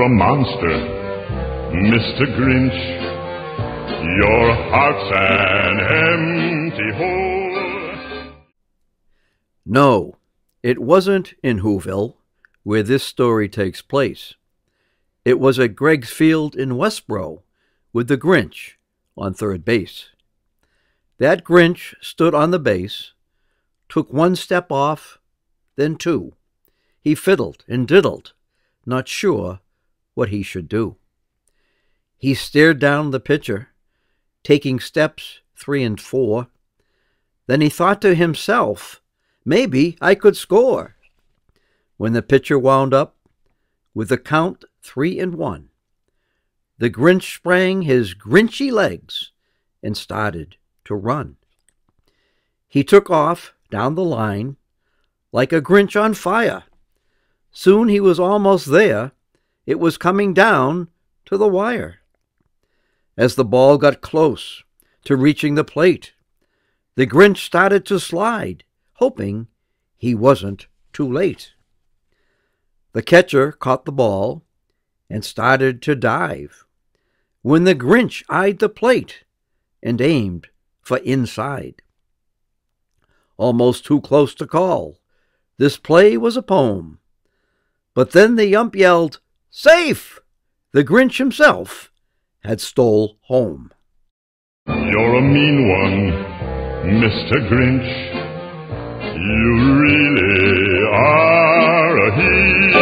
You're a monster, Mr. Grinch. Your heart's an empty hole. No, it wasn't in Whoville, where this story takes place. It was at Greg's Field in Westboro, with the Grinch on third base. That Grinch stood on the base, took one step off, then two. He fiddled and diddled, not sure what he should do. He stared down the pitcher, taking steps 3 and 4. Then he thought to himself, maybe I could score. When the pitcher wound up with the count 3 and 1, the Grinch sprang his Grinchy legs and started to run. He took off down the line like a Grinch on fire. Soon he was almost there. It was coming down to the wire. As the ball got close to reaching the plate, the Grinch started to slide, hoping he wasn't too late. The catcher caught the ball and started to dive when the Grinch eyed the plate and aimed for inside. Almost too close to call. This play was a poem. But then the ump yelled, "Safe!" The Grinch himself had stole home. You're a mean one, Mr. Grinch. You really are a hero.